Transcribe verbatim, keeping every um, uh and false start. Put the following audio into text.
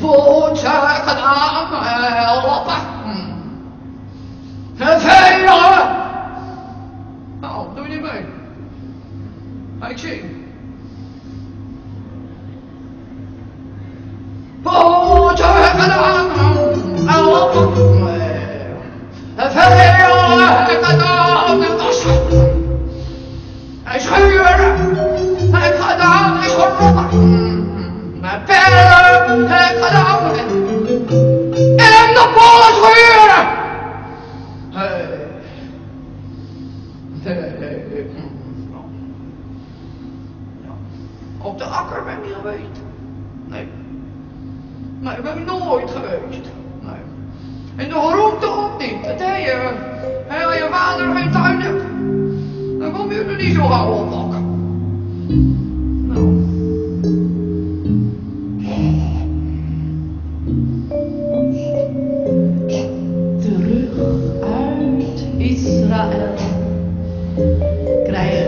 Voetje gedaan, helpen. Velen. Nou, doe je niet mee. Ga ik zien. Voetje gedaan, helpen. Velen gedaan, wassen. Hij schuren. Hij gedaan, hij schorrokken. Mijn pellen, hij gedaan. En de pollen schuren. Hey. Hey. Op de akker ben ik niet geweest. Nee. Nee, ik ben nooit geweest. Nee. En de groente ook niet. Dat hij je, als je vader geen tuin hebt, dan kom je er niet zo gauw op pakken. Nou. Terug uit Israël krijg